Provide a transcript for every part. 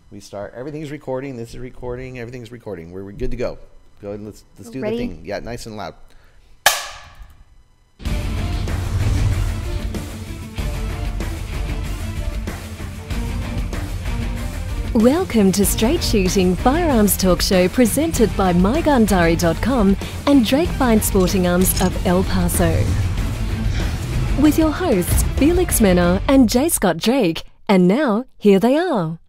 We start. Everything's recording. This is recording. Everything's recording. We're good to go. Go ahead. Let's do the thing. Yeah, nice and loud. Welcome to Straight Shooting Firearms Talk Show presented by MyGunDiary.com and Drake Fine Sporting Arms of El Paso. With your hosts, Felix Menor and J. Scott Drake. And now, here they are.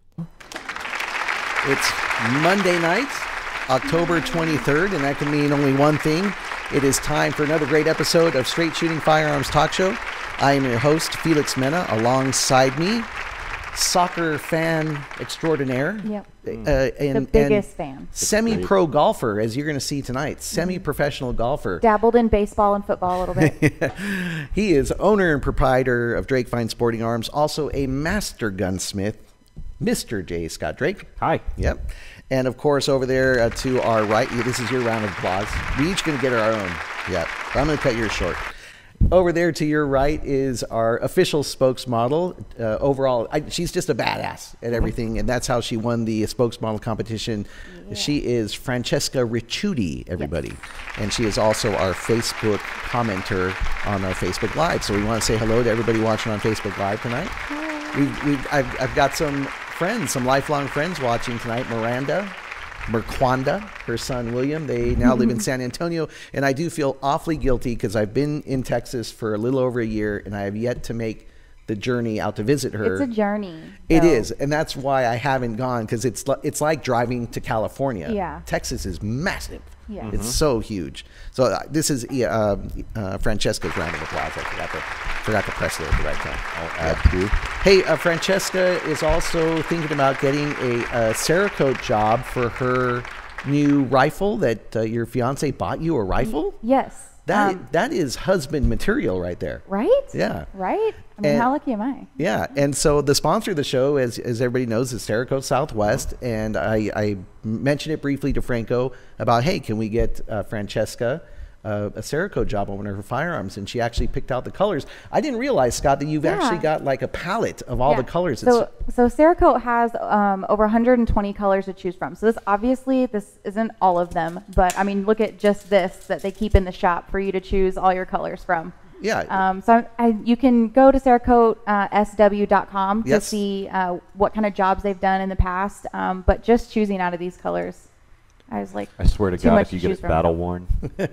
It's Monday night, October 23rd, and that can mean only one thing. It is time for another great episode of Straight Shooting Firearms Talk Show. I am your host, Felix Menor. Alongside me, soccer fan extraordinaire. Yep. The biggest fan. Semi-pro golfer, as you're going to see tonight. Semi-professional golfer. Dabbled in baseball and football a little bit. He is owner and proprietor of Drake Fine Sporting Arms, also a master gunsmith, Mr. J. Scott Drake. Hi. Yep. And of course, over there to our right, this is your round of applause. We each going to get our own. Yep. I'm going to cut yours short. Over there to your right is our official spokesmodel. Overall, she's just a badass at everything, and that's how she won the spokesmodel competition. Yeah. She is Francesca Ricciuti, everybody. Yes. And she is also our Facebook commenter on our Facebook Live. So we want to say hello to everybody watching on Facebook Live tonight. I've got some friends, some lifelong friends watching tonight. Miranda, Merquanda, her son William. They now live in San Antonio, and I do feel awfully guilty because I've been in Texas for a little over a year, and I have yet to make the journey out to visit her. It's a journey. It is, and that's why I haven't gone, because it's like driving to California. Yeah. Texas is massive. Yeah. It's so huge. So this is Francesca's round of applause. I forgot to press it at the right time. I'll add to. Hey, Francesca is also thinking about getting a Cerakote job for her new rifle that your fiance bought you a rifle? Yes. That is husband material right there. Right? Yeah. Right? I mean, how lucky am I? Yeah. And so the sponsor of the show, as everybody knows, is Cerakote Southwest. And I mentioned it briefly to Franco about, hey, can we get Francesca a Cerakote job on one of her firearms? And she actually picked out the colors. I didn't realize, Scott, that you've actually got like a palette of all the colors. So Cerakote has over 120 colors to choose from. So this isn't all of them, but I mean, look at just this that they keep in the shop for you to choose all your colors from. Yeah. So you can go to CerakotesW.com to see what kind of jobs they've done in the past. But just choosing out of these colors, I was like, I swear to God, if you get it battle worn.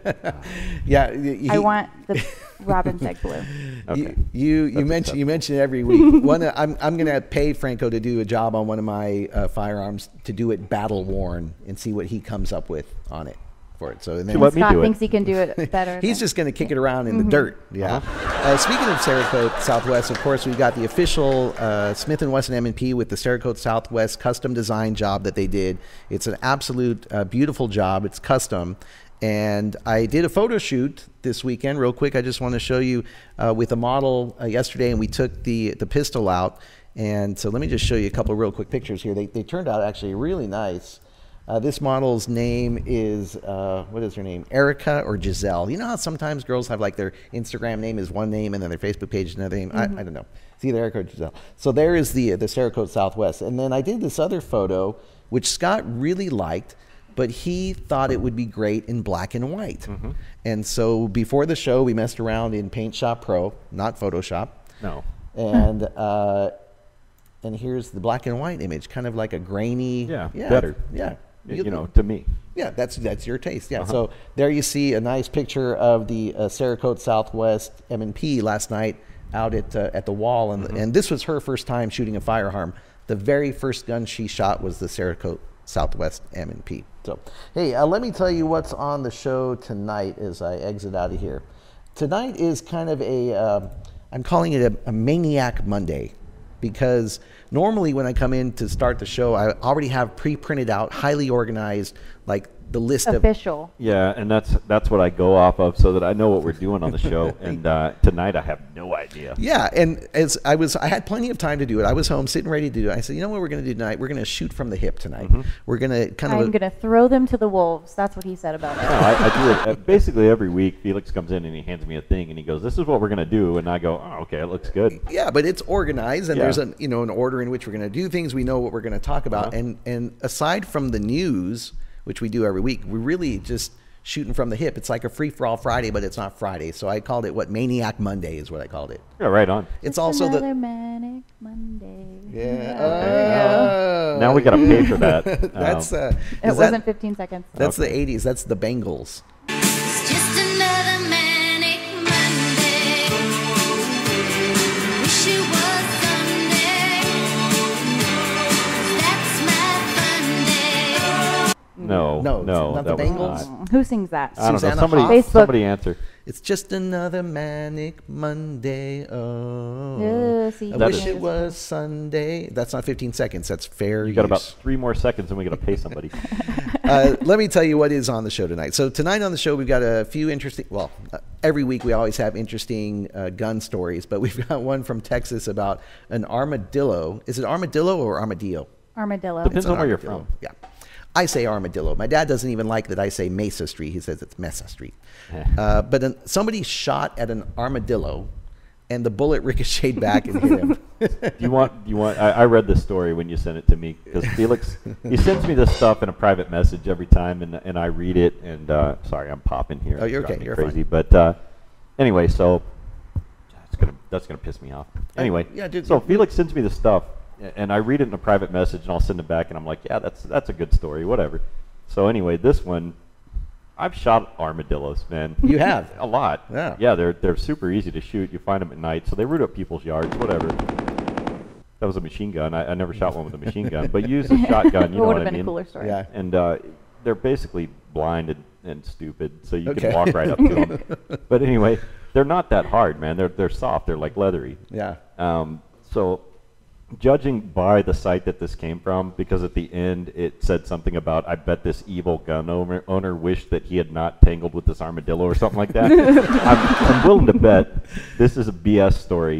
Yeah. I want the Robin's egg blue. Okay. You mention it every week. I'm going to pay Franco to do a job on one of my firearms, to do it battle worn, and see what he comes up with on it for it. So then Scott thinks he can do it better. He's just going to kick it around in the dirt. Yeah. Speaking of Cerakote Southwest, of course, we've got the official Smith & Wesson M&P with the Cerakote Southwest custom design job that they did. It's an absolute beautiful job. It's custom. And I did a photo shoot this weekend. Real quick, I just want to show you with a model yesterday, and we took the pistol out. And so let me just show you a couple of real quick pictures here. They turned out actually really nice. This model's name is, what is her name? Erica or Giselle. You know how sometimes girls have like their Instagram name is one name and then their Facebook page is another name? I don't know. It's either Erica or Giselle. So there is the Cerakote Southwest. And then I did this other photo, which Scott really liked, but he thought it would be great in black and white. And so before the show, we messed around in Paint Shop Pro, not Photoshop. No. And here's the black and white image, kind of like a grainy. Better. Yeah. You know, to me. Yeah, that's your taste. Yeah. So there you see a nice picture of the Cerakote Southwest M&P last night out at the wall, and this was her first time shooting a firearm. The very first gun she shot was the Cerakote Southwest M&P. So hey, let me tell you what's on the show tonight as I exit out of here. Tonight is kind of I'm calling it a Maniac Monday, because normally when I come in to start the show, I already have pre-printed out, highly organized, like the list official. Yeah, and that's what I go off of, so that I know what we're doing on the show. And tonight I have no idea. Yeah, and as I had plenty of time to do it. I was home sitting ready to do it. I said, you know what we're going to do tonight? We're going to shoot from the hip tonight. We're going to I'm going to throw them to the wolves. That's what he said about it. No, I do it basically every week. Felix comes in and he hands me a thing and he goes, "This is what we're going to do," and I go, "Oh, okay, it looks good." Yeah, but it's organized, and there's an order in which we're going to do things. We know what we're going to talk about, and aside from the news, which we do every week, we're really just shooting from the hip. It's like a free-for-all Friday, but it's not Friday. So I called it Maniac Monday is what I called it. Yeah, right on. It's also another Manic Monday. Yeah. Now we got to pay for that. That's it wasn't 15 seconds. That's the 80s. That's the Bengals. It's just another manic Monday. Wish it was Sunday. That's my fun day. No, not the that was Bengals. not. Who sings that? I don't Susanna know. Hoff? Somebody answer. It's just another Manic Monday. See, I wish it was Sunday. That's not 15 seconds. That's fair use. You got about 3 more seconds, and we got to pay somebody. Let me tell you what is on the show tonight. So tonight on the show, we've got a few interesting, every week we always have interesting gun stories, but we've got one from Texas about an armadillo. Is it armadillo or armadillo? Armadillo. Depends on where you're Armadillo. from. Yeah. I say armadillo. My dad doesn't even like that I say Mesa Street. He says it's Mesa Street. But somebody shot at an armadillo, and the bullet ricocheted back and hit him. Do you want? I read this story when you sent it to me, because Felix, he sends me this stuff in a private message every time, and I read it. And sorry, I'm popping here. Oh, you're okay. You're crazy. fine. But anyway, so that's gonna piss me off. Anyway, so Felix sends me this stuff, and I read it in a private message, and I'll send it back, and I'm like, yeah, that's a good story, whatever. So anyway, this one, I've shot armadillos, man. You have? A lot. Yeah. Yeah, they're super easy to shoot. You find them at night, so they root up people's yards, whatever. That was a machine gun. I never shot one with a machine gun, but use a shotgun, you know what I mean? It would have been a cooler story. Yeah. And they're basically blind and stupid, so you can walk right up to them. But anyway, they're not that hard, man. They're soft. They're like leathery. Yeah. So judging by the site that this came from, because at the end it said something about, I bet this evil gun owner wished that he had not tangled with this armadillo or something like that. I'm willing to bet this is a BS story.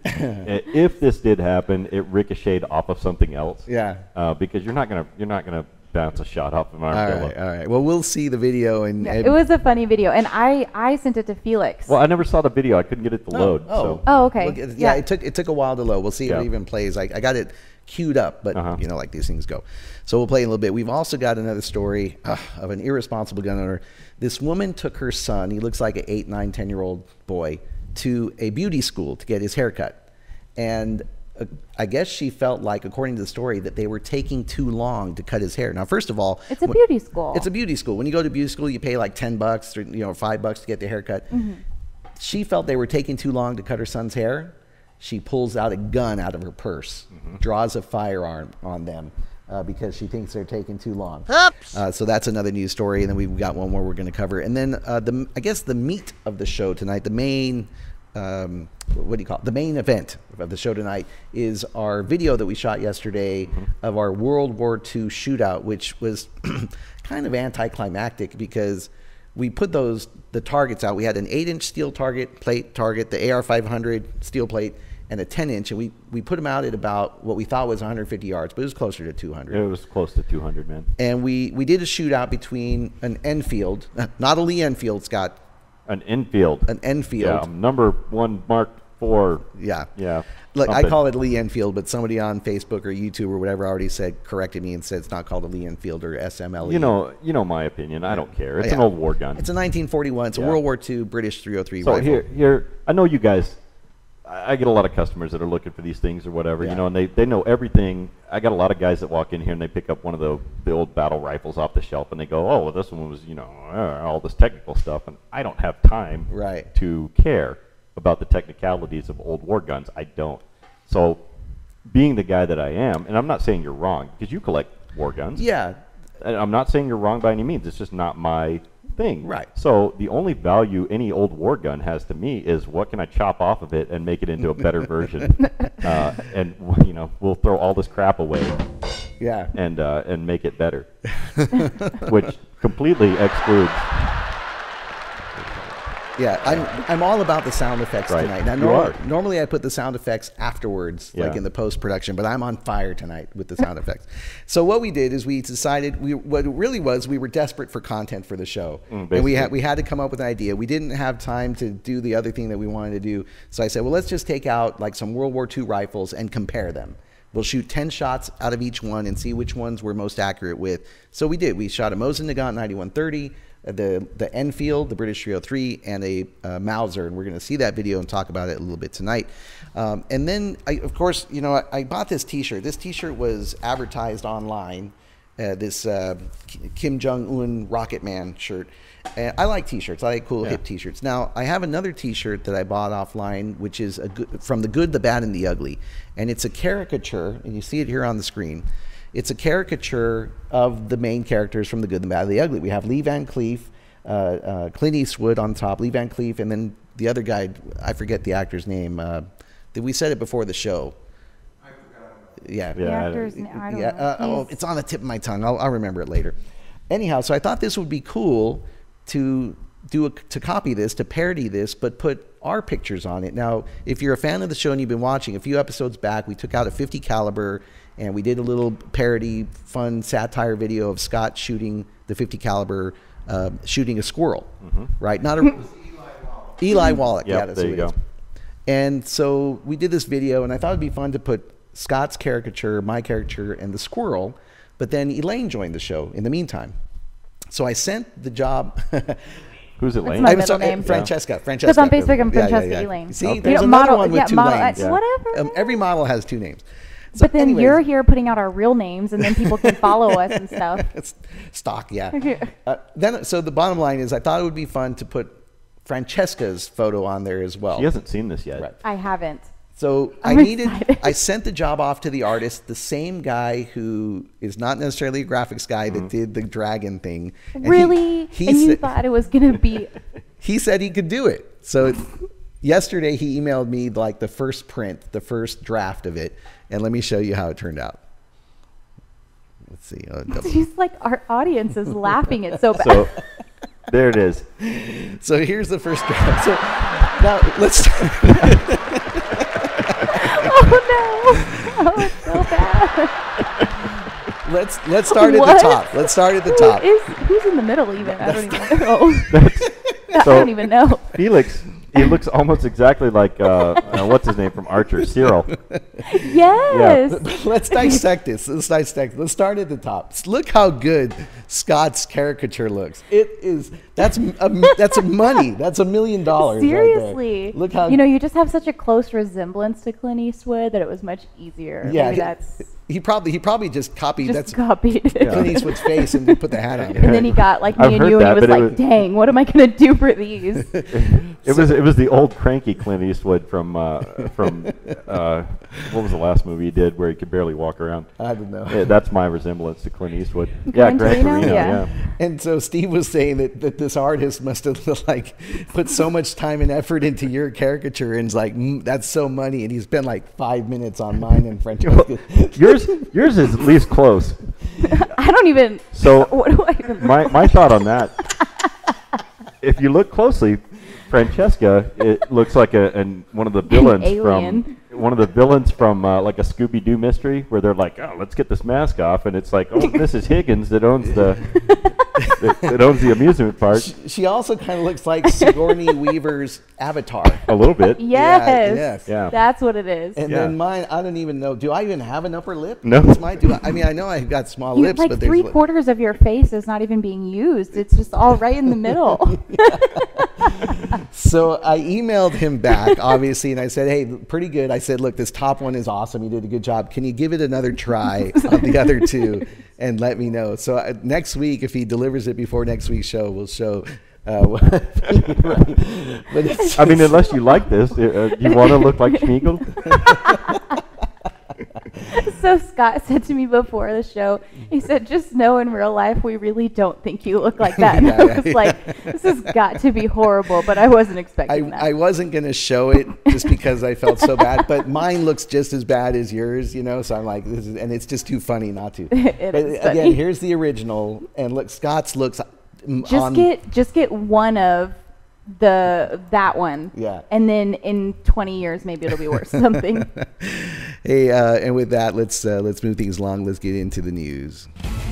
If this did happen, it ricocheted off of something else. Yeah. Because you're not gonna bounce a shot off of an armadillo. All right. Well, we'll see the video. And it was a funny video, and I sent it to Felix. Well, I never saw the video. I couldn't get it to load. So. Oh, okay. Well, yeah, it took a while to load. We'll see if it even plays. I got it queued up, but you know, like these things go. So we'll play in a little bit. We've also got another story of an irresponsible gun owner. This woman took her son, he looks like an 8, 9, 10-year-old boy, to a beauty school to get his hair cut. And I guess she felt like, according to the story, that they were taking too long to cut his hair. Now, first of all, it's a beauty school. It's a beauty school. When you go to beauty school, you pay like $10 or $5 to get the haircut. She felt they were taking too long to cut her son's hair. She pulls out a gun out of her purse, draws a firearm on them because she thinks they're taking too long. So that's another news story, and then we've got one more we're going to cover. And then I guess the meat of the show tonight, the main what do you call it? The main event of the show tonight is our video that we shot yesterday of our World War II shootout, which was kind of anticlimactic because we put the targets out. We had an 8-inch steel plate target, the AR-500 steel plate, and a 10-inch, and we put them out at about what we thought was 150 yards, but it was closer to 200. It was close to 200, man. And we did a shootout between an Enfield, not a Lee Enfield, Scott. An Enfield. An Enfield. Yeah, number 1 Mark IV. Yeah. Yeah. Look, something. I call it Lee Enfield, but somebody on Facebook or YouTube or whatever already corrected me and said it's not called a Lee Enfield or SMLE. You know my opinion. I don't care. It's an old war gun. It's a 1941. It's a World War II British 303 so rifle. here, I know you guys. I get a lot of customers that are looking for these things or whatever, and they know everything. I got a lot of guys that walk in here and they pick up one of the old battle rifles off the shelf and they go, oh, well, this one was, all this technical stuff, and I don't have time to care about the technicalities of old war guns. I don't. So being the guy that I am, and I'm not saying you're wrong, because you collect war guns. Yeah. And I'm not saying you're wrong by any means. It's just not my thing. Right. So the only value any old war gun has to me is what can I chop off of it and make it into a better version. And we'll throw all this crap away. Yeah. And make it better. Which completely excludes. Yeah, I'm all about the sound effects Right. tonight. Now, You are. normally I put the sound effects afterwards, like Yeah. in the post-production, but I'm on fire tonight with the sound effects. So what we did is we decided, what it really was, we were desperate for content for the show. And we had to come up with an idea. We didn't have time to do the other thing that we wanted to do. So I said, well, let's just take out like some World War II rifles and compare them. We'll shoot 10 shots out of each one and see which ones we're most accurate with. So we did. We shot a Mosin Nagant 9130, the Enfield, the British 303, and a Mauser, and we're going to see that video and talk about it a little bit tonight. And then, of course, you know, I bought this T-shirt. This T-shirt was advertised online, this Kim Jong-un Rocket Man shirt. And I like T-shirts. I like cool hip T-shirts. Now, I have another T-shirt that I bought offline, which is from the Good, the Bad, and the Ugly. And it's a caricature, and you see it here on the screen. It's a caricature of the main characters from The Good, the Bad, and the Ugly. We have Lee Van Cleef, Clint Eastwood on top, Lee Van Cleef, and then the other guy, I forget the actor's name. We said it before the show. I forgot. Yeah. The actor's name, I don't know. It's on the tip of my tongue. I'll remember it later. Anyhow, so I thought this would be cool to copy this, to parody this, but put our pictures on it. Now, if you're a fan of the show and you've been watching, a few episodes back, we took out a .50 caliber and we did a little parody, fun satire video of Scott shooting the .50 caliber, shooting a squirrel, right? Not a Eli Wallach. Yep, Yeah, that's there who you it is. go. And so we did this video, and I thought it'd be fun to put Scott's caricature, my caricature, and the squirrel. But then Elaine joined the show in the meantime. So I sent the job. Who's Elaine? my I'm middle sorry, name. Francesca. Because on Facebook I'm Francesca Elaine. See, Okay. there's You know, another model- one with yeah, two model- names. whatever. Every model has two names. So But then anyways, you're here putting out our real names, and then people can follow us and stuff. It's stock, yeah. So the bottom line is, I thought it would be fun to put Francesca's photo on there as well. She hasn't seen this yet. Right. I haven't. So I'm excited. I sent the job off to the artist, the same guy who is not necessarily a graphics guy that did the dragon thing. And Really? He and you said, thought it was going to be... he said he could do it. So yesterday he emailed me like the first print, the first draft of it, and let me show you how it turned out. Let's see. She's like, our audience is laughing it so bad. So there it is. So here's the first draft. So now let's. Oh no! Oh, it's so bad. Let's start at What? the top. Let's start at the top. Who's in the middle even? I don't even know. I So don't even know. Felix, he looks almost exactly like what's his name from Archer, Cyril. Yes. Let's dissect this. Let's start at the top. Look how good Scott's caricature looks. It is. That's a money. That's $1 million. Seriously. Right there. Look how. You just have such a close resemblance to Clint Eastwood that it was much easier. Yeah. Maybe that's He probably just copied. just copied it. Clint Eastwood's face and put the hat on. And then he got like me I've and heard you, and he that, was but it like, was- "Dang, what am I gonna do for these?" It was the old cranky Clint Eastwood from what was the last movie he did where he could barely walk around? I don't know. Yeah, that's my resemblance to Clint Eastwood. Gran Gran Torino? Torino. Yeah. And so Steve was saying that this artist must have like put so much time and effort into your caricature, and it's like that's so money, and he spent like 5 minutes on mine and Francesca. Yours is at least close. I don't even. So What do I even? my thought on that, if you look closely, Francesca, it looks like one of the villains alien. from like a Scooby-Doo mystery where they're like, oh, let's get this mask off, and it's like, oh, this is Higgins that owns that owns the amusement park. She also kind of looks like Sigourney Weaver's Avatar. A little bit. Yes. yes. Yeah. That's what it is. And Yeah. then mine, I don't even know. Do I even have an upper lip? No. What's mine? I mean, I know I've got small lips, like but there's 3/4 of your face is not even being used. It's just all right in the middle. So I emailed him back, obviously, and I said, hey, pretty good. I said, look, this top one is awesome. You did a good job. Can you give it another try on the other two and let me know? So next week, if he delivers it before next week's show, we'll show. But it's I mean, unless you like this, you want to look like Schmeagol? So Scott said to me before the show, he said, just know in real life we really don't think you look like that. And I was like, this has got to be horrible, but I wasn't expecting that. I wasn't going to show it just because I felt so bad, but mine looks just as bad as yours, you know, so I'm like, this is, and it's just too funny not to. It is Again, funny. here's the original, and look, Scott's looks Just get one of that one. Yeah. And then in 20 years, maybe it'll be worth something. Hey, and with that, let's move things along. Let's get into the news.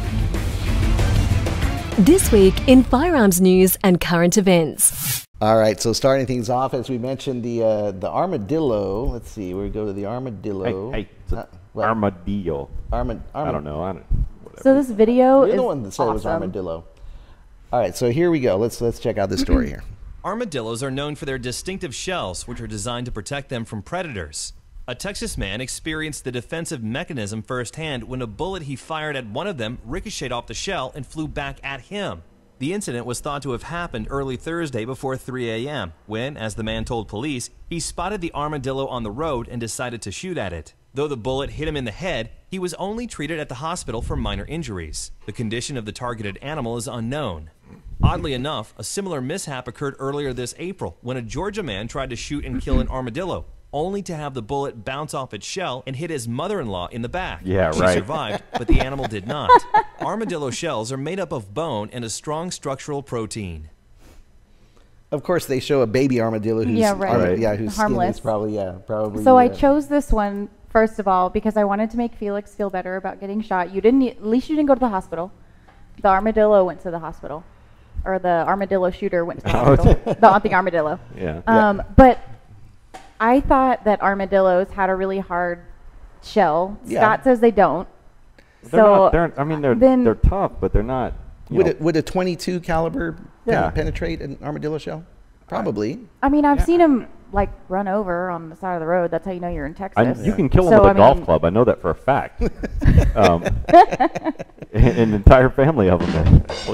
This week in firearms news and current events. All right, so starting things off, as we mentioned, the Armadillo. Let's see, we go to the Armadillo. Hey, it's Armadillo. I don't know. Whatever. So this video You're is the one that said it was awesome. Armadillo. All right, so here we go. Let's check out the story here. Armadillos are known for their distinctive shells, which are designed to protect them from predators. A Texas man experienced the defensive mechanism firsthand when a bullet he fired at one of them ricocheted off the shell and flew back at him. The incident was thought to have happened early Thursday before 3 a.m. when, as the man told police, he spotted the armadillo on the road and decided to shoot at it. Though the bullet hit him in the head, he was only treated at the hospital for minor injuries. The condition of the targeted animal is unknown. Oddly enough, a similar mishap occurred earlier this April when a Georgia man tried to shoot and kill an armadillo, only to have the bullet bounce off its shell and hit his mother-in-law in the back. Yeah, She right. survived, but the animal did not. Armadillo shells are made up of bone and a strong structural protein. Of course, they show a baby armadillo who's Yeah, right. whose Harmless. skin is probably. So I chose this one first of all because I wanted to make Felix feel better about getting shot. You didn't. At least you didn't go to the hospital. The armadillo went to the hospital, or the armadillo shooter went to the hospital. Not the armadillo. Yeah. But I thought that armadillos had a really hard shell. Yeah. Scott says they don't. They're So not, they're, I mean, then- they're tough, but they're not. Would a 22 caliber Yeah. penetrate an armadillo shell? Probably. I mean, I've seen him like run over on the side of the road. That's how you know you're in Texas. You can kill them So, with a I golf mean- club. I know that for a fact. An entire family of them. Actually.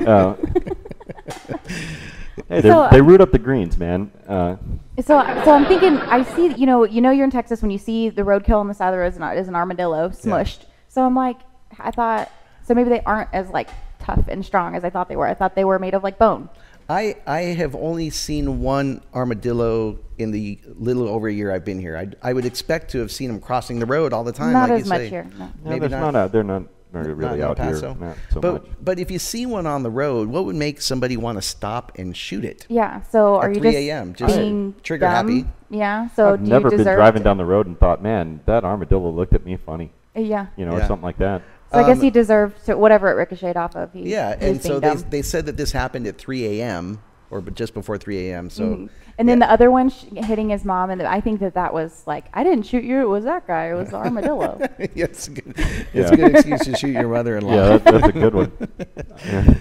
Hey, So, they root up the greens, man. So I'm thinking, I see, you know, you're in Texas when you see the roadkill on the side of the road is an armadillo smushed. So I'm like, I thought, so maybe they aren't as like tough and strong as I thought they were. I thought they were made of like bone. I have only seen one armadillo in the little over a year I've been here. I would expect to have seen them crossing the road all the time. Not like as you much say. here. No. No, Maybe they're not. not. They're not really Not out in El here. Paso. Not so much. But if you see one on the road, what would make somebody want to stop and shoot it? Yeah. So are At you 3 just a.m., just being trigger dumb? happy? Yeah. So I've do never you been deserve driving to- down the road and thought, man, that armadillo looked at me funny. Yeah. You know, or Yeah. something like that. So I guess he deserved to whatever it ricocheted off of. Yeah, he was and so being dumb. they said that this happened at 3 a.m. or just before 3 a.m. So, And then the other one hitting his mom, and I think that was like, I didn't shoot you, it was that guy, it was the armadillo. yeah, it's a good, Yeah. a good excuse to shoot your mother-in-law. Yeah, that's a good one. Yeah.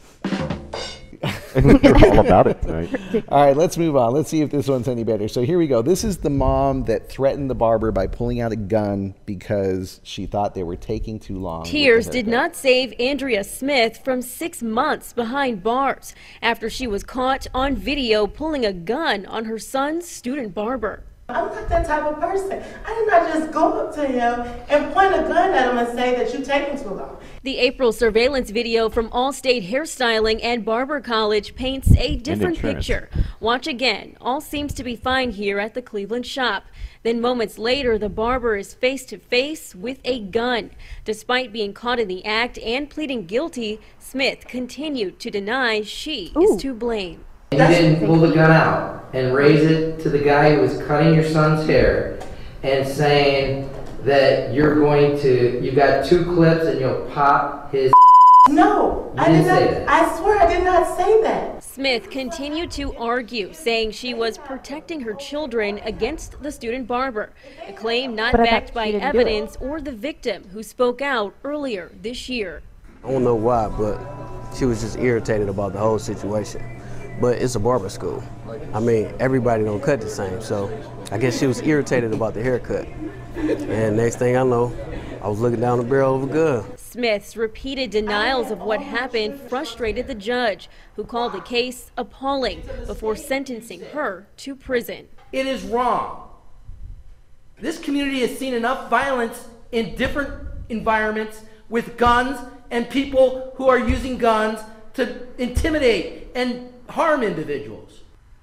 You're all about it tonight. All right, let's move on. Let's see if this one's any better. So here we go. This is the mom that threatened the barber by pulling out a gun because she thought they were taking too long. with the Tears did haircut. not save Andrea Smith from 6 months behind bars after she was caught on video pulling a gun on her son's student barber. I'm not that type of person. I did not just go up to him and point a gun at him and say that you're taking too long. The April surveillance video from Allstate Hairstyling and Barber College paints a different insurance. picture. Watch again. All seems to be fine here at the Cleveland shop. Then moments later, the barber is face to face with a gun. Despite being caught in the act and pleading guilty, Smith continued to deny she is to blame. You didn't pull the gun out and raise it to the guy who was cutting your son's hair and saying that you got 2 clips and you'll pop his. No, You I did didn't not. say that. I swear I did not say that. Smith continued to argue, saying she was protecting her children against the student barber, a claim not But I thought backed by she didn't do it. evidence or the victim who spoke out earlier this year. I don't know why, but she was just irritated about the whole situation. But it's a barber school. I mean, everybody don't cut the same, so I guess she was irritated about the haircut. And next thing I know, I was looking down the barrel of a gun. Smith's repeated denials of what happened frustrated the judge, who called the case appalling before sentencing her to prison. It is wrong. This community has seen enough violence in different environments with guns and people who are using guns to intimidate and harm individuals.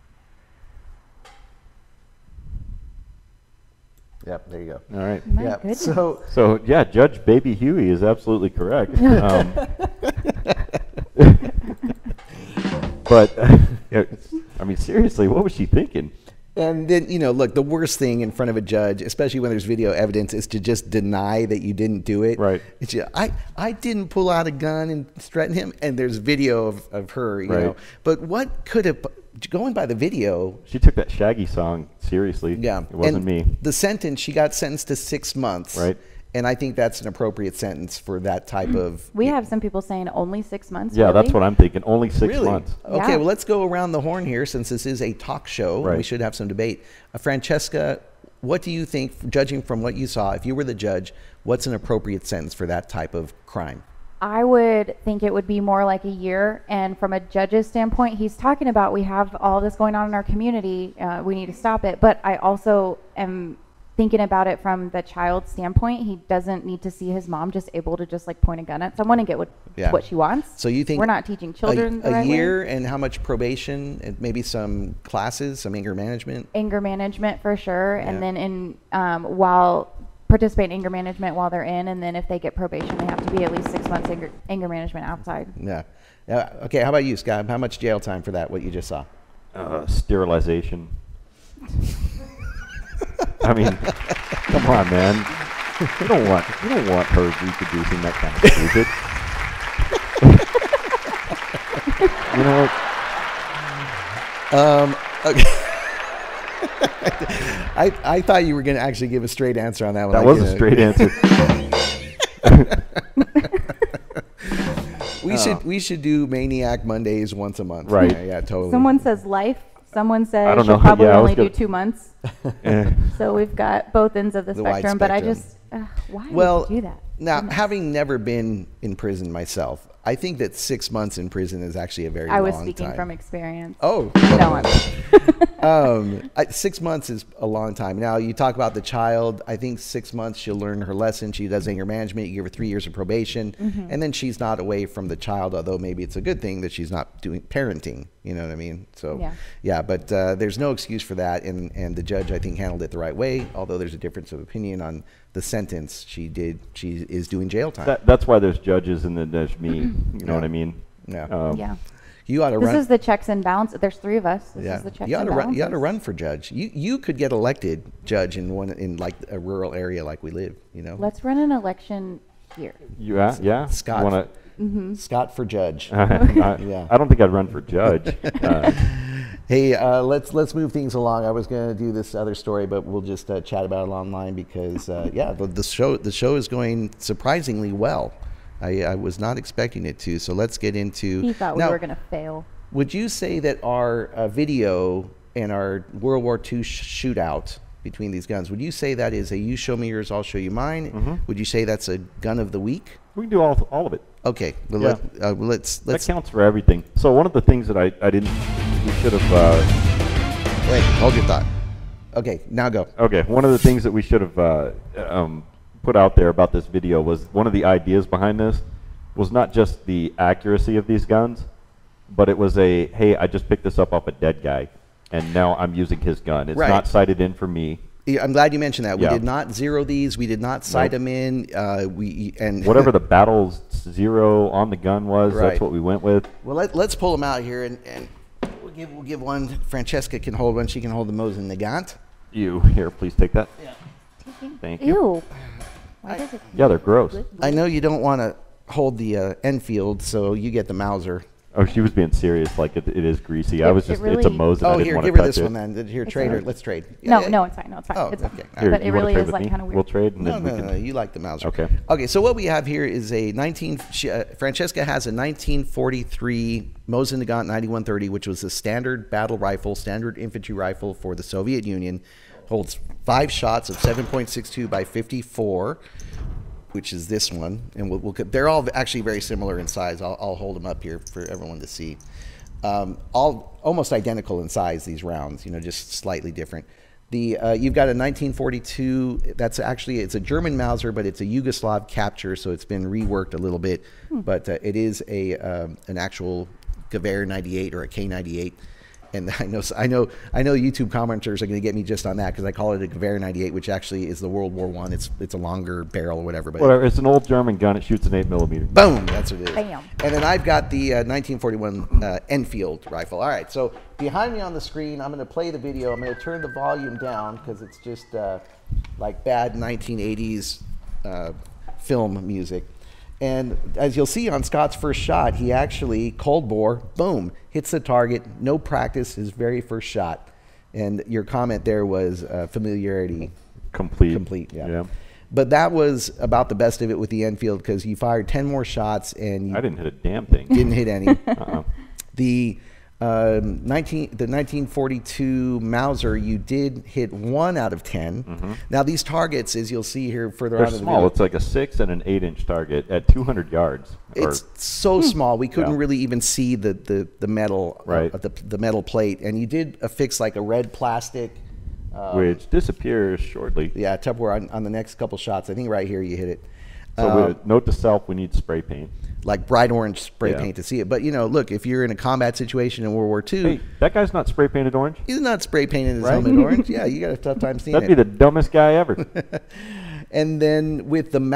Yep, there you go. All right. My Yeah. goodness. So yeah, Judge Baby Huey is absolutely correct. But yeah, I mean, seriously, what was she thinking? And then, you know, look, the worst thing in front of a judge, especially when there's video evidence, is to just deny that you didn't do it. Right. It's just, I didn't pull out a gun and threaten him, and there's video of her, you Right. know. But what could have, going by the video. She took that Shaggy song seriously. Yeah. It wasn't and me. The sentence, she got sentenced to 6 months. Right. And I think that's an appropriate sentence for that type of. We have some people saying only 6 months. Yeah, really? that's what I'm thinking. Only 6 Really? months. Okay, Yeah. well, let's go around the horn here since this is a talk show. Right. We should have some debate. Francesca, what do you think, judging from what you saw, if you were the judge, what's an appropriate sentence for that type of crime? I would think it would be more like a year. And from a judge's standpoint, he's talking about we have all this going on in our community. We need to stop it. But I also am thinking about it from the child's standpoint. He doesn't need to see his mom just able to just like point a gun at someone and get what she wants. So you think we're not teaching children the a right way? year and how much probation and maybe some classes, some anger management? Anger management for sure. Yeah. And then in while participate in anger management while they're in, and then if they get probation, they have to be at least 6 months anger management outside. Yeah. Okay, how about you, Scott? How much jail time for that, what you just saw? Sterilization. I mean, come on, man. You don't want her reproducing that kind of stupid. You know. Okay. I thought you were going to actually give a straight answer on that one. That was a straight answer. We should do Maniac Mondays once a month. Right. Yeah, totally. Someone says life. Someone says I don't she'll know. probably Yeah, I was only do gonna- 2 months. Eh. So we've got both ends of the wide spectrum. But I spectrum. just, why Well, would you do that? now, Goodness. having never been in prison myself, I think that 6 months in prison is actually a very I long was speaking time. from experience. Oh. No, I'm 6 months is a long time. Now, you talk about the child. I think 6 months she'll learn her lesson. She does anger management. You give her 3 years of probation. And then she's not away from the child, although maybe it's a good thing that she's not doing parenting. You know what I mean? So, yeah, but there's no excuse for that. And the judge, I think, handled it the right way, although there's a difference of opinion on the sentence she is doing jail time. That's why there's judges and then there's me. You know what I mean? Yeah. yeah. You ought to This run. is the checks and balances. There's 3 of us. This is the checks You ought and to balances. run. You ought to run for judge. You could get elected judge in like a rural area like we live. You know. Let's run an election here. Yeah. Scott. You wanna, Scott for judge. I don't think I'd run for judge. Hey, let's move things along. I was going to do this other story, but we'll just chat about it online because the show is going surprisingly well. I was not expecting it to. So let's get into. He thought we were going to fail. Would you say that our video and our World War II shootout between these guns, would you say that is a you show me yours, I'll show you mine? Would you say that's a gun of the week? We can do all of it. Okay, well, let's. That counts for everything. So one of the things that I didn't, we should have. Wait, hold your thought. Okay, now go. Okay, one of the things that we should have put out there about this video was one of the ideas behind this was not just the accuracy of these guns, but it was hey, I just picked this up off a dead guy, and now I'm using his gun. It's not sighted in for me. I'm glad you mentioned that. We Yeah. did not zero these. We did not sight them in. And whatever the battle zero on the gun was, Right. that's what we went with. Well, let's pull them out here, and we'll give one. Francesca can hold one. She can hold the Mosin Nagant. Here, please take that. Yeah. Thank you. Ew. Why does it? Yeah, they're gross. I know you don't want to hold the Enfield, so you get the Mauser. Oh, she was being serious. Like it is greasy. I was just. really- It's a Mosin. I Oh, didn't here, want give to her touch this it. one then. Here, trade her. Let's trade. No, it's fine. No, it's fine. Oh, it's fine. okay. Here, But it you wanna really trade is with like me? kind of weird. We'll trade, and then we No, can. you like the Mauser. Okay. Okay, so what we have here is a Francesca has a 1943 Mosin Nagant 9130, which was a standard battle rifle, standard infantry rifle for the Soviet Union. Holds 5 shots of 7.62 by 54, which is this one. And they're all actually very similar in size. I'll hold them up here for everyone to see. All almost identical in size, these rounds, just slightly different. You've got a 1942. That's actually, it's a German Mauser, but it's a Yugoslav capture, so it's been reworked a little bit. But it is an actual Gewehr 98 or a K98. And I know YouTube commenters are going to get me just on that because I call it a Gewehr 98, which actually is the World War I. It's a longer barrel or whatever. But whatever. It's an old German gun. It shoots an 8mm. Boom. That's what it is. Bam. And then I've got the 1941 Enfield rifle. All right. So behind me on the screen, I'm going to play the video. I'm going to turn the volume down because it's just like bad 1980s film music. And as you'll see on Scott's first shot, he actually cold bore, boom, hits the target, no practice, his very first shot. And your comment there was familiarity. Complete. Yeah. But that was about the best of it with the Enfield because you fired 10 more shots and I didn't hit a damn thing. Didn't hit any. The 1942 Mauser, you did hit 1 out of 10. Now these targets, as you'll see here further on in the small. video, It's like a 6 and an 8-inch target at 200 yards. It's so small we couldn't really even see the metal, the metal plate. And you did affix like a red plastic, which disappears shortly. Yeah, Tupperware on the next couple shots. I think right here you hit it. So note to self: we need spray paint. Like bright orange spray paint to see it. But, you know, look, if you're in a combat situation in World War II... Hey, that guy's not spray painted orange? He's not spray painted his helmet orange. Yeah, you got a tough time seeing That'd be the dumbest guy ever. And then with the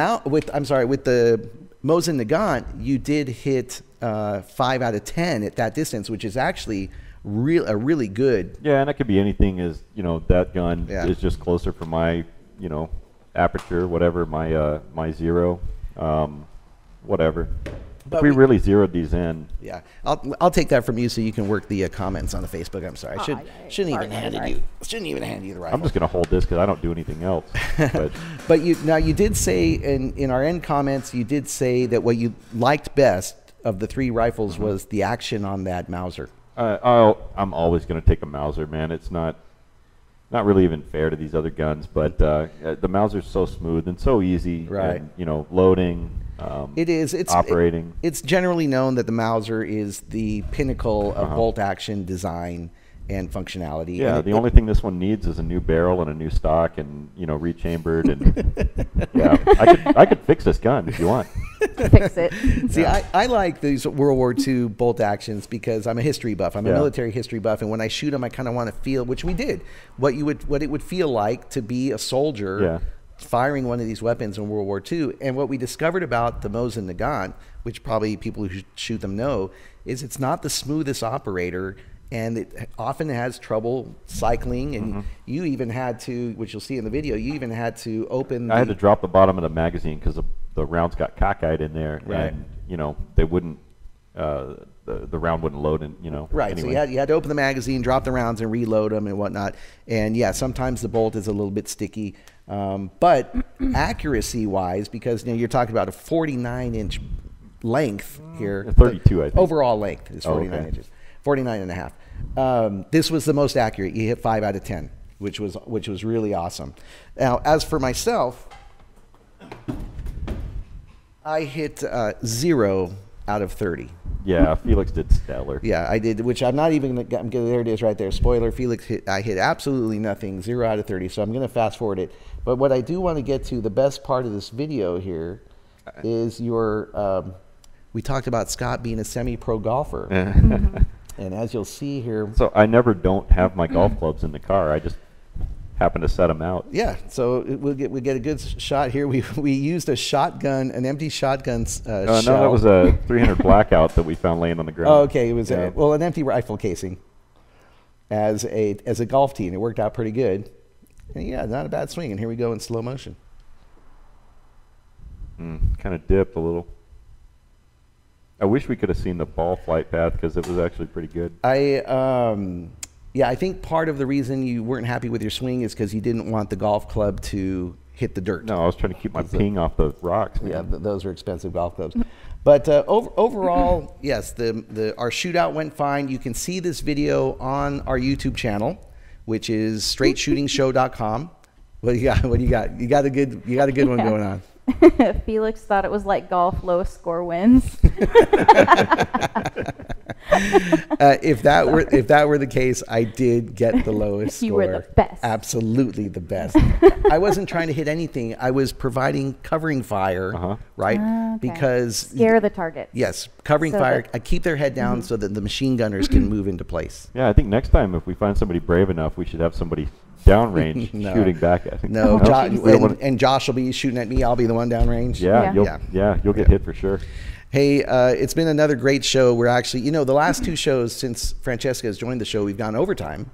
Mosin Nagant, you did hit 5 out of 10 at that distance, which is actually really good. Yeah, and that could be anything as, you know, that gun is just closer for my, you know, aperture, whatever, my zero. Whatever. But we really zeroed these in. Yeah, I'll take that from you so you can work the comments on the Facebook. I'm sorry, I shouldn't even hand you the rifle. I'm just gonna hold this because I don't do anything else. But you did say in our end comments, you did say that what you liked best of the 3 rifles was the action on that Mauser. I'm always gonna take a Mauser, man. It's not really even fair to these other guns, but the Mauser's so smooth and so easy. Right. And, you know, loading. It's operating. It's generally known that the Mauser is the pinnacle of bolt action design and functionality. Yeah, and the only thing this one needs is a new barrel and a new stock, and, you know, rechambered. And yeah, I could fix this gun if you want. Fix it. See, I like these World War II bolt actions because I'm a history buff. I'm a military history buff, and when I shoot them, I kind of want to feel, which we did, what it would feel like to be a soldier firing one of these weapons in World War II. And what we discovered about the Mosin Nagant, which probably people who shoot them know, is it's not the smoothest operator, and it often has trouble cycling. And you even had to, which you'll see in the video, you even had to open. I had to drop the bottom of the magazine because the rounds got cockeyed in there, and you know they wouldn't. The round wouldn't load, and you know. Right. Anyway. So you had to open the magazine, drop the rounds, and reload them and whatnot. And yeah, sometimes the bolt is a little bit sticky, but accuracy-wise, because you're talking about a 49-inch length here. 32, I think. Overall length is 49 inches, 49 and a half. This was the most accurate. You hit 5 out of 10, which was really awesome. Now, as for myself, I hit 0 out of 30. Yeah, Felix did stellar. Yeah, I did, which I'm not even going to, there it is right there. Spoiler, Felix I hit absolutely nothing, 0 out of 30, so I'm going to fast forward it. But what I do want to get to, the best part of this video here, is we talked about Scott being a semi-pro golfer. And as you'll see here. So I never don't have my golf clubs in the car. I just happen to set them out. Yeah, so we'll get a good shot here. We used a shotgun, an empty shotgun shell. No, that was a 300 blackout that we found laying on the ground. Oh, okay, it was an empty rifle casing as a golf tee, and it worked out pretty good. And yeah, not a bad swing. And here we go in slow motion. Kind of dipped a little. I wish we could have seen the ball flight path because it was actually pretty good. Yeah, I think part of the reason you weren't happy with your swing is because you didn't want the golf club to hit the dirt. No, I was trying to keep my ping off the rocks. Man. Yeah, those are expensive golf clubs. But overall, yes, our shootout went fine. You can see this video on our YouTube channel, which is straightshootingshow.com. What do you got? What do you got? You got a good one going on. Felix thought it was like golf, lowest score wins. If that were the case, I did get the lowest score. You were the best. Absolutely the best. I wasn't trying to hit anything. I was providing covering fire, right? Okay. Because scare the target. yes, covering So fire. that- I keep their head down so that the machine gunners can move into place. Yeah, I think next time if we find somebody brave enough, we should have somebody downrange No. shooting back at him. No, No? and Josh will be shooting at me. I'll be the one downrange. Yeah, you'll get hit for sure. Hey, it's been another great show. We're actually, the last two shows since Francesca has joined the show, we've gone overtime.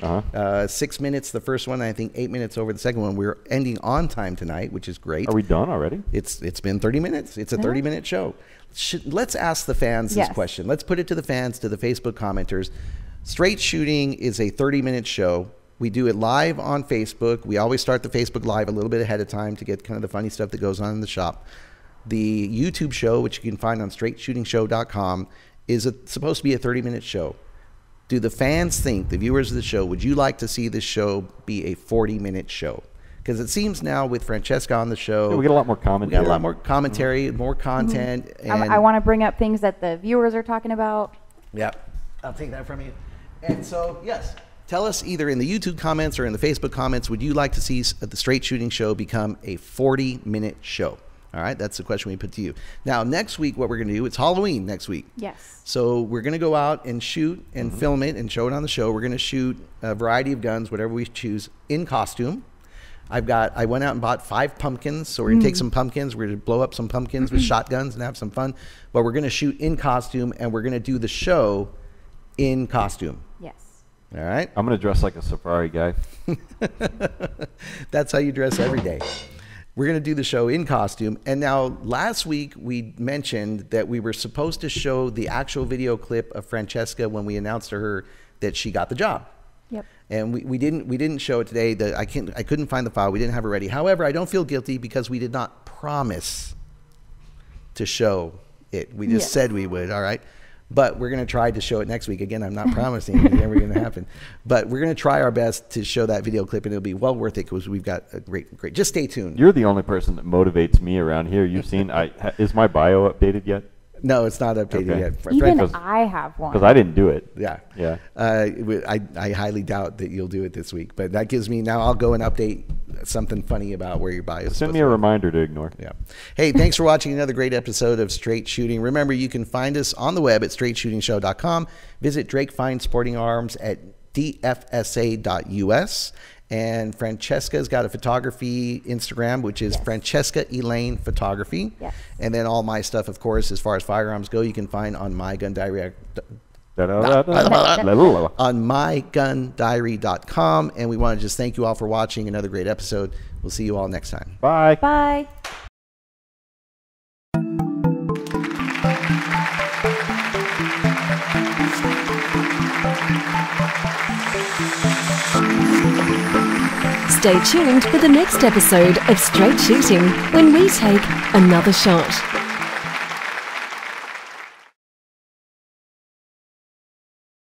6 minutes the first one, and I think 8 minutes over the second one. We're ending on time tonight, which is great. Are we done already? It's been 30 minutes. It's a 30-minute show. Let's ask the fans this question. Let's put it to the fans, to the Facebook commenters. Straight Shooting is a 30-minute show. We do it live on Facebook. We always start the Facebook Live a little bit ahead of time to get kind of the funny stuff that goes on in the shop. The YouTube show, which you can find on straightshootingshow.com, is supposed to be a 30-minute show. Do the fans think, the viewers of the show, would you like to see this show be a 40-minute show? Because it seems now with Francesca on the show, we get a lot more commentary. We got a lot more commentary, more content. And I want to bring up things that the viewers are talking about. Yeah, I'll take that from you. And so, yes, tell us either in the YouTube comments or in the Facebook comments, would you like to see the Straight Shooting Show become a 40-minute show? All right, that's the question we put to you. Now, next week, what we're going to do, it's Halloween next week. Yes. So we're going to go out and shoot and film it and show it on the show. We're going to shoot a variety of guns, whatever we choose, in costume. I went out and bought 5 pumpkins. So we're going to take some pumpkins. We're going to blow up some pumpkins with shotguns and have some fun. But we're going to shoot in costume, and we're going to do the show in costume. Yes. All right? I'm going to dress like a safari guy. That's how you dress every day. We're going to do the show in costume. And now last week we mentioned that we were supposed to show the actual video clip of Francesca when we announced to her that she got the job. Yep. And we didn't show it today. I couldn't find the file. We didn't have it ready. However, I don't feel guilty because we did not promise to show it. We just said we would, all right? But we're going to try to show it next week. Again, I'm not promising it's never going to happen. But we're going to try our best to show that video clip, and it'll be well worth it because we've got a great. Just stay tuned. You're the only person that motivates me around here. You've seen, is my bio updated yet? No, it's not updated yet. Even I have one. Because I didn't do it. Yeah. Yeah. I highly doubt that you'll do it this week. But that gives me, now I'll go and update something funny about where your bio is. Send me a reminder to ignore. Yeah. Hey, thanks for watching another great episode of Straight Shooting. Remember, you can find us on the web at straightshootingshow.com. Visit Drake Fine Sporting Arms at dfsa.us. And Francesca's got a photography Instagram, which is Francesca Elaine Photography. Yes. And then all my stuff, of course, as far as firearms go, you can find on MyGunDiary. On mygundiary.com. And we want to just thank you all for watching another great episode. We'll see you all next time. Bye. Bye. Stay tuned for the next episode of Straight Shooting when we take another shot.